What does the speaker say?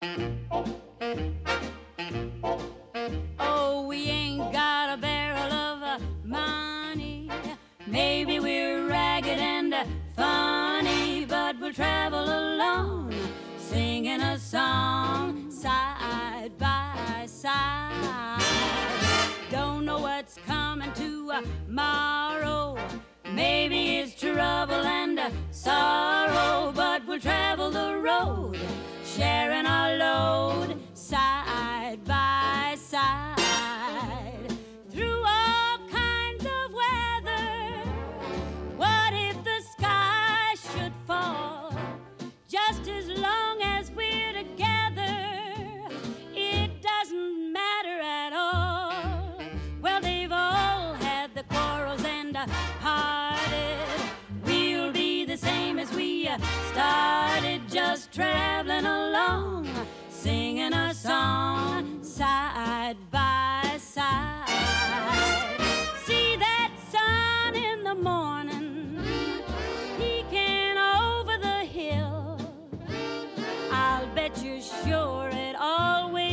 Oh, we ain't got a barrel of money. Maybe we're ragged and funny, but we'll travel along, singing a song side by side. Don't know what's coming tomorrow. Maybe it's trouble and sorrow, but we'll travel the road, sharing our load side by side. Through all kinds of weather, what if the sky should fall? Just as long as we're together, it doesn't matter at all. Well, they've all had the quarrels and parted. We'll be the same as we started, just traveling along, singing a song side by side. See that sun in the morning peeking over the hill. I'll bet you're sure it always